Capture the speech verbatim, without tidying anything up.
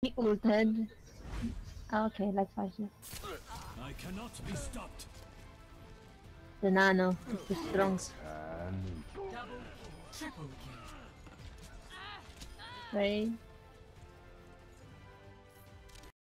He ulted. Oh, okay, let's watch this. I cannot be stopped. The nano is the strong. Double, triple kill. Right?